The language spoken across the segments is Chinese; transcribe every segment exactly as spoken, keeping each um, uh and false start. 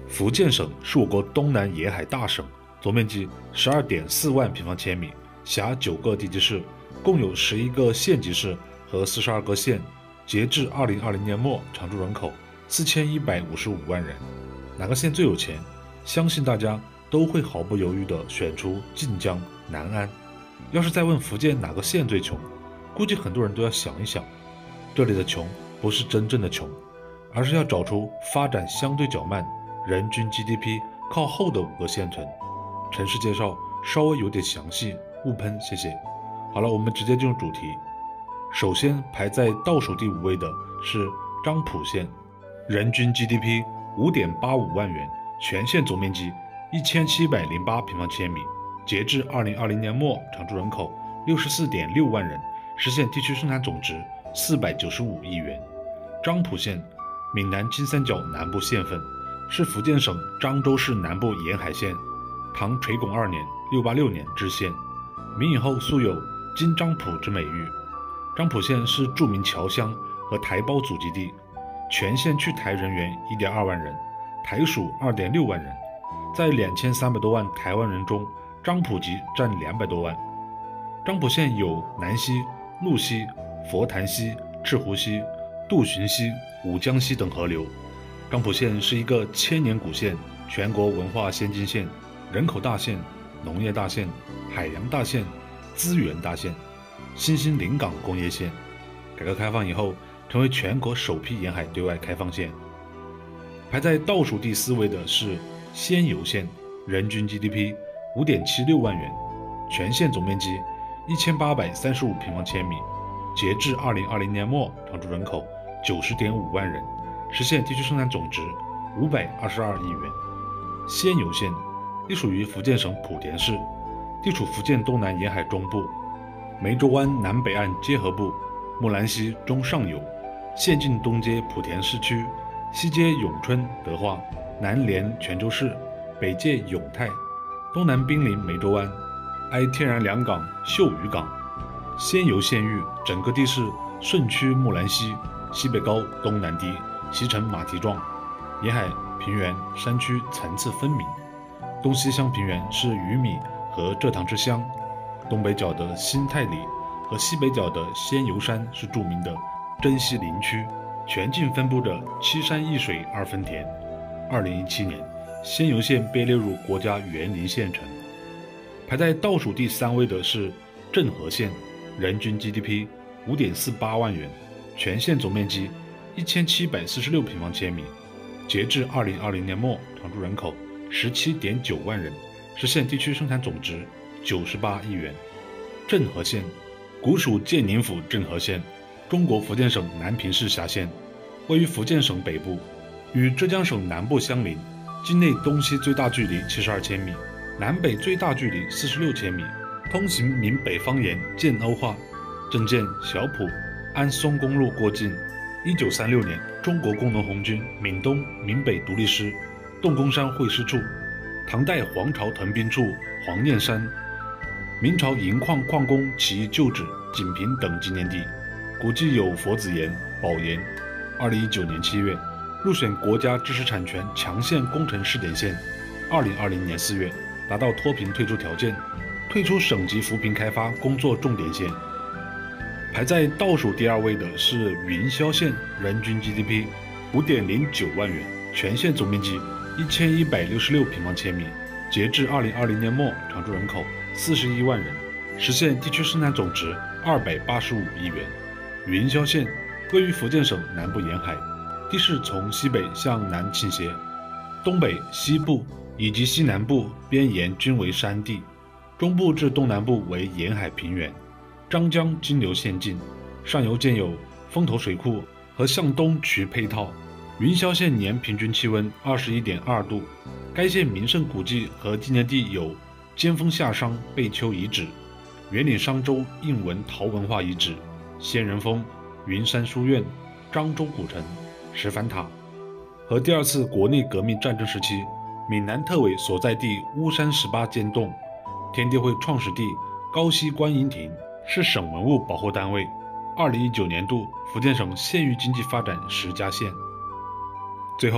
福建省是我国东南沿海大省，总面积 十二点四万平方千米，辖九个地级市，共有十一个县级市和四十二个县。截至二零二零年末，常住人口四千一百五十五万人。哪个县最有钱？相信大家都会毫不犹豫地选出晋江、南安。要是再问福建哪个县最穷，估计很多人都要想一想。这里的穷不是真正的穷，而是要找出发展相对较慢、人均 G D P 靠后的五个县城。城市介绍稍微有点详细，勿喷，谢谢。好了，我们直接进入主题。首先排在倒数第五位的是漳浦县，人均 G D P 五点八五万元，全县总面积一千七百零八平方千米，截至二零二零年末，常住人口六十四点六万人，实现地区生产总值四百九十五亿元。漳浦县，闽南金三角南部县份，是福建省漳州市南部沿海县，唐垂拱二年（六八六年）置县，民以后素有金漳浦之美誉。漳浦县是著名侨乡和台胞祖籍地，全县去台人员 一点二万人，台属 二点六万人。在两千三百多万台湾人中，漳浦籍占两百多万。漳浦县有南溪、鹿溪、佛坛溪、赤湖溪、杜巡溪、五江溪等河流。漳浦县是一个千年古县，全国文化先进县，人口大县，农业大县，海洋大县，资源大县，新兴临港工业县。改革开放以后，成为全国首批沿海对外开放县。排在倒数第四位的是仙游县，人均 G D P 五点七六万元，全县总面积一千八百三十五平方千米，截至二零二零年末，常住人口九十点五万人，实现地区生产总值五百二十二亿元。仙游县隶属于福建省莆田市，地处福建东南沿海中部，湄洲湾南北岸结合部，木兰溪中上游，县境东接莆田市区，西接永春德化，南连泉州市，北界永泰，东南濒临湄洲湾，挨天然良港秀屿港。仙游县域整个地势顺曲木兰溪，西北高东南低，西呈马蹄状，沿海平原山区层次分明。东西乡平原是鱼米和蔗糖之乡，东北角的新泰里和西北角的仙游山是著名的珍稀林区，全境分布着七山一水二分田。二零一七年，仙游县被列入国家园林县城。排在倒数第三位的是镇河县，人均 G D P 五点四八万元，全县总面积一千七百四十六平方千米，截至二零二零年末，常住人口十七点九万人，实现地区生产总值九十八亿元。镇河县，古属建宁府镇河县，中国福建省南平市辖县，位于福建省北部，与浙江省南部相邻，境内东西最大距离七十二千米，南北最大距离四十六千米，通行闽北方言建瓯话，郑建、小浦、安松公路过境。一九三六年，中国工农红军闽东、闽北独立师洞公山会师处，唐代黄巢屯兵处黄念山，明朝银矿矿工起义旧址锦屏等纪念地，古迹有佛子岩、宝岩。二零一九年七月，入选国家知识产权强县工程试点县。二零二零年四月，达到脱贫退出条件，退出省级扶贫开发工作重点县。排在倒数第二位的是云霄县，人均 G D P 五点零九万元，全县总面积一千一百六十六平方千米，截至二零二零年末，常住人口四十一万人，实现地区生产总值二百八十五亿元。云霄县位于福建省南部沿海，地势从西北向南倾斜，东北、西部以及西南部边沿均为山地，中部至东南部为沿海平原。漳江金流县境，上游建有风头水库和向东渠配套。云霄县年平均气温 二十一点二度，该县名胜古迹和纪念地有尖峰下商贝丘遗址、圆岭商周印纹陶文化遗址、仙人峰、云山书院、漳州古城、石帆塔。和第二次国内革命战争时期，闽南特委所在地巫山十八间洞，天地会创始地高溪观音亭是省文物保护单位。二零一九年度福建省县域经济发展十佳县。最后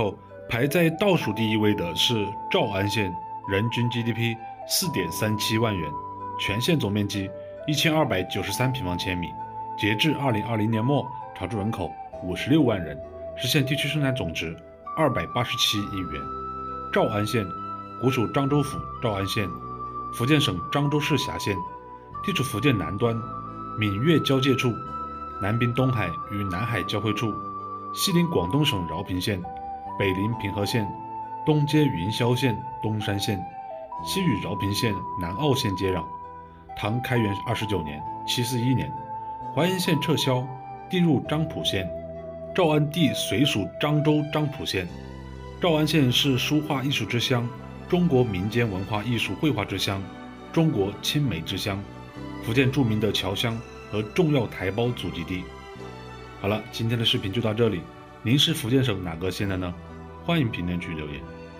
排在倒数第一位的是诏安县，人均 G D P 四点三七万元，全县总面积一千二百九十三平方千米，截至二零二零年末，常住人口五十六万人，实现地区生产总值二百八十七亿元。诏安县古属漳州府诏安县，福建省漳州市辖县，地处福建南端，闽粤交界处，南濒东海与南海交汇处，西临广东省饶平县，北临平和县，东接云霄县、东山县，西与饶平县、南澳县接壤。唐开元二十九年（七四一年），淮安县撤销，地入漳浦县，诏安地随属漳州漳浦县。诏安县是书画艺术之乡，中国民间文化艺术绘画之乡，中国青梅之乡，福建著名的侨乡和重要台胞祖籍地。好了，今天的视频就到这里。您是福建省哪个县的呢？欢迎评论区留言。